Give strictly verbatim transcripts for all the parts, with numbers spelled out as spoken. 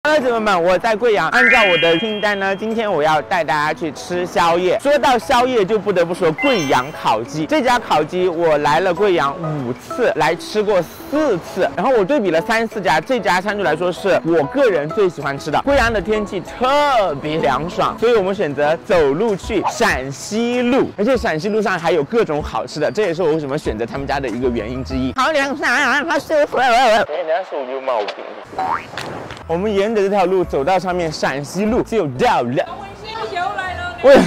Hello， 姐妹们，我在贵阳。按照我的清单呢，今天我要带大家去吃宵夜。说到宵夜，就不得不说贵阳烤鸡。这家烤鸡我来了贵阳五次，来吃过四次，然后我对比了三四家，这家相对来说是我个人最喜欢吃的。贵阳的天气特别凉爽，所以我们选择走路去陕西路，而且陕西路上还有各种好吃的，这也是我为什么选择他们家的一个原因之一。好凉爽，好舒服。人家手有毛病。我们沿着这条路走到上面，陕西路就到了。喂，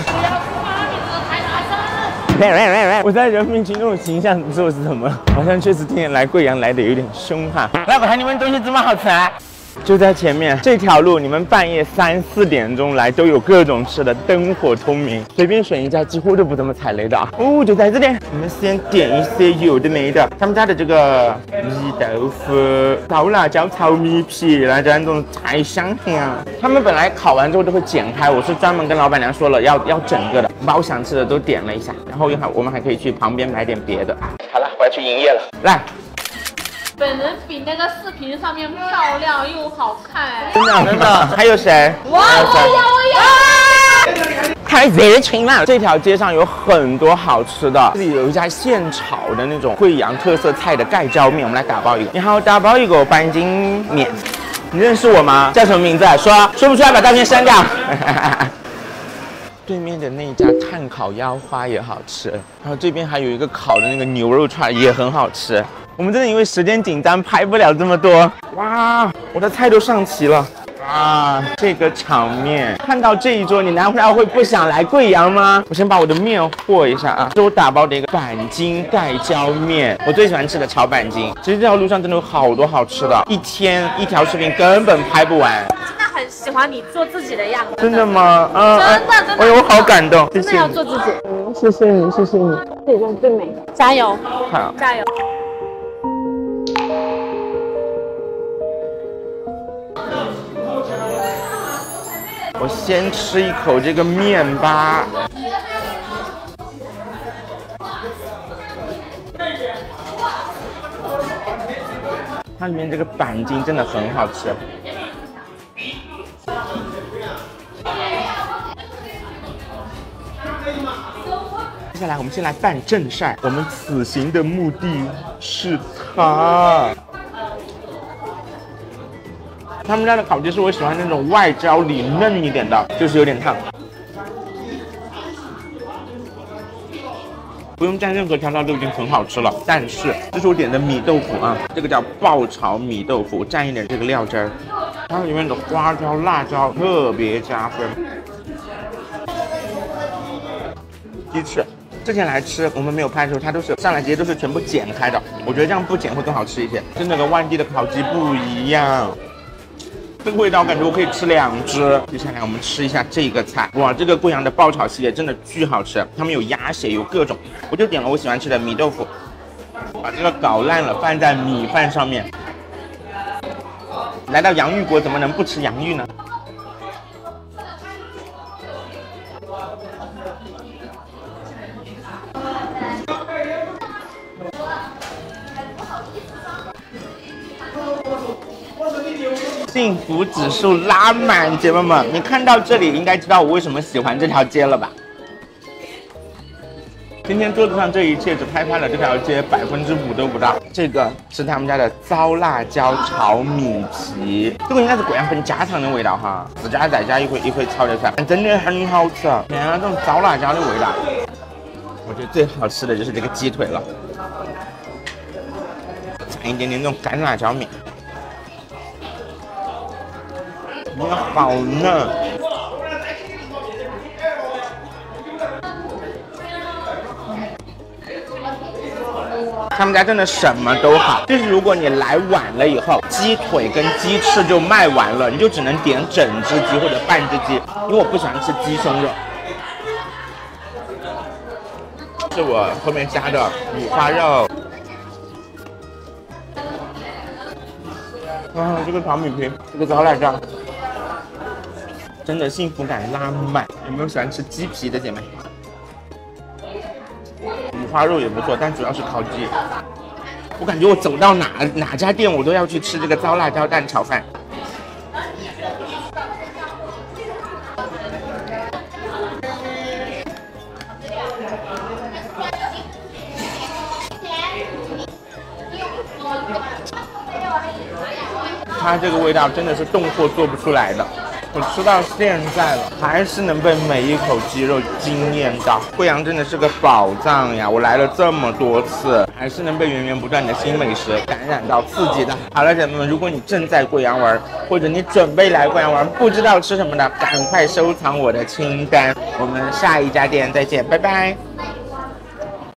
我在人民群众的形象做是什么？好像确实今天来贵阳来的有点凶哈。来，我看你们东西这么好吃啊！就在前面这条路，你们半夜三四点钟来都有各种吃的，灯火通明，随便选一家几乎都不怎么踩雷的啊。哦，就在这里，你们先点一些有的没的。他们家的这个米豆腐、烧辣椒炒米皮，那这种太香香。他们本来烤完之后都会剪开，我是专门跟老板娘说了要要整个的，把我想吃的都点了一下，然后我们还可以去旁边买点别的。好了，我要去营业了，来。 本人比那个视频上面漂亮又好看， 真的真的。还有谁？ 我我要我要！ 太热情了！这条街上有很多好吃的，这里有一家现炒的那种贵阳特色菜的盖浇面，我们来打包一个。你好，打包一个半斤面。你认识我吗？叫什么名字？说说不出来，把照片删掉。对面的那一家炭烤腰花也好吃，然后这边还有一个烤的那个牛肉串也很好吃。我们真的因为时间紧张拍不了这么多。哇，我的菜都上齐了啊！这个场面，看到这一桌，你难道会不想来贵阳吗？我先把我的面和一下啊，这是我打包的一个板筋盖浇面，我最喜欢吃的炒板筋。其实这条路上真的有好多好吃的，一天一条视频根本拍不完。 很喜欢你做自己的样子。 真的吗？嗯， 真的真的。 哎呦，我好感动， 真的要做自己。 嗯，谢谢你，谢谢你， 这里就是最美的。加油！ 好， 加油！ 我先吃一口这个面吧。它里面这个板筋真的很好吃。接下来我们先来办正事儿。我们此行的目的是它。他们家的烤鸡是我喜欢那种外焦里嫩一点的，就是有点烫。不用蘸任何调料都已经很好吃了。但是这是我点的米豆腐啊，这个叫爆炒米豆腐，蘸一点这个料汁儿，它里面的花椒、辣椒特别加分。鸡翅。之前来吃我们没有拍的时候，它都是上来直接都是全部剪开的，我觉得这样不剪会更好吃一些，真的跟外地的烤鸡不一样。这个味道感觉我可以吃两只。接下来我们吃一下这个菜，哇，这个贵阳的爆炒系列真的巨好吃，他们有鸭血，有各种，我就点了我喜欢吃的米豆腐，把这个搞烂了放在米饭上面。来到洋芋国怎么能不吃洋芋呢？幸福指数拉满，姐妹们，你看到这里应该知道我为什么喜欢这条街了吧？今天桌子上这一切只拍拍了这条街百分之五都不到。这个是他们家的糟辣椒炒米皮，这个应该是贵阳很家常的味道哈，自家在家一会一会炒的出来，真的很好吃。天啊，这种糟辣椒的味道，我觉得最好吃的就是这个鸡腿了，蘸一点点那种干辣椒面。你好嫩，他们家真的什么都好，就是如果你来晚了以后，鸡腿跟鸡翅就卖完了，你就只能点整只鸡或者半只鸡，因为我不喜欢吃鸡胸肉。是我后面加的五花肉。啊，这个炒米皮，这个糟辣椒。真的幸福感拉满。有没有喜欢吃鸡皮的姐妹？五花肉也不错，但主要是烤鸡。我感觉我走到哪哪家店，我都要去吃这个糟辣椒蛋炒饭。 它这个味道真的是动货做不出来的。我吃到现在了，还是能被每一口鸡肉惊艳到。贵阳真的是个宝藏呀！我来了这么多次，还是能被源源不断的新美食感染到、刺激的。好了，姐妹们，如果你正在贵阳玩，或者你准备来贵阳玩，不知道吃什么的，赶快收藏我的清单。我们下一家店再见，拜拜。